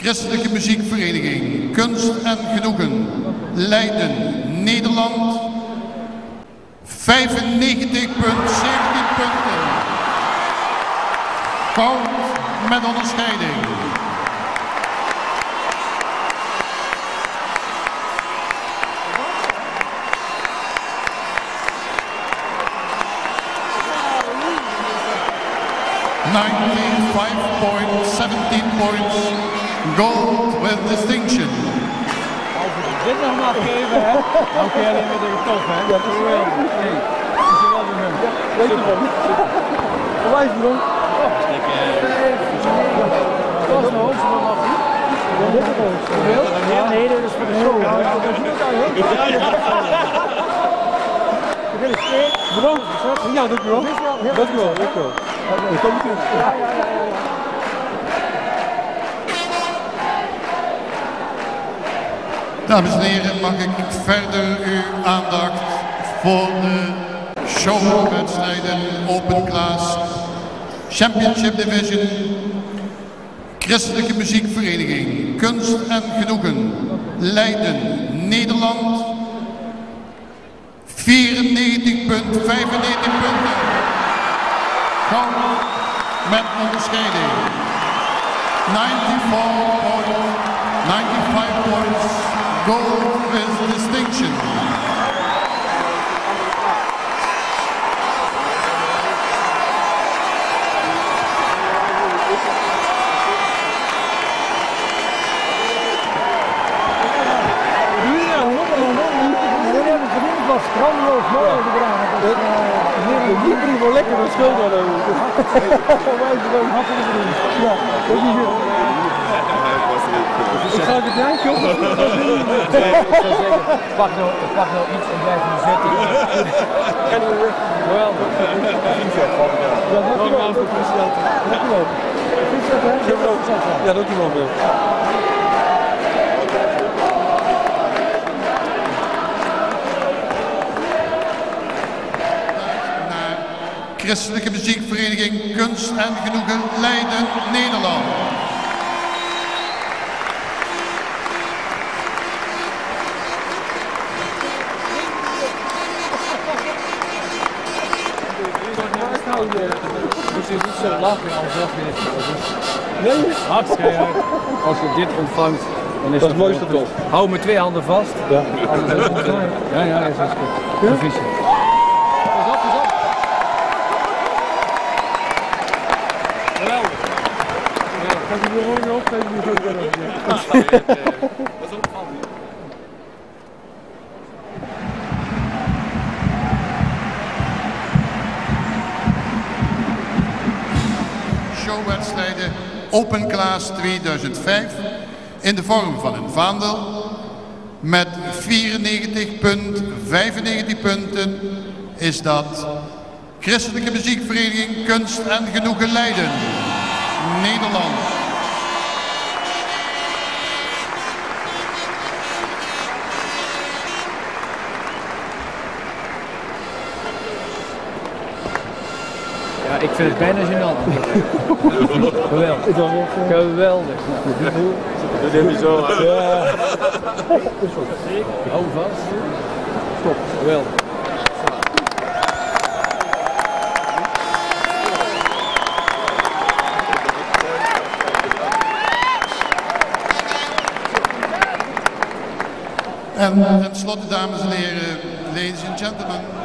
Christelijke Muziekvereniging Kunst en Genoegen, Leiden, Nederland, 95,17 punten. Goud met onderscheiding. £95.17 gold with distinction. Als we dit nog maar geven, hè, dan kun je alleen maar tegen tof, hè? Dat is geweldig. Nee, dat is wel de nummer. Weet je wel? Verwijs me dan. Dat is de hoogste van af. Dit is de hoogste. Nee, dat is voor de show. Bedankt. Ja, dankjewel. Dankjewel. Dankjewel. Ik kom terug. Dames en heren, mag ik verder uw aandacht voor de showwedstrijden Open Class Championship Division Christelijke Muziekvereniging Kunst en Genoegen, Leiden, Nederland, 94,95 punten. Goud met onderscheiding. 95 points, gold with distinction. Grandioos mooi overdragen. Die brief wel lekker met schuld aan hebben. Wij zijn ook hartelijk bedankt. Ja, dat is niet goed. Ik ga het rijtje op. Pak nou iets en blijf maar zitten. Kan je weer? Wel. Ja, dankjewel. Dankjewel. Ja, dankjewel. Christelijke Muziekvereniging Kunst en Genoegen, Leiden, Nederland. Moet je niet zo lachen als nee, hartstikke. Als je dit ontvangt, dan is dat het mooiste toch. Hou met twee handen vast. Ja, ja, dat is goed. Een visje. Showwedstrijden Open Class 2005 in de vorm van een vaandel met 94,95 punten is dat Christelijke Muziekvereniging Kunst en Genoegen Leiden, Nederland. Ja, ik vind het bijna gênant. Geweldig. Geweldig. Dat neem je zo aan. Ja. Hou vast. Stop. Geweldig. En ten slotte, dames en heren, ladies and gentlemen.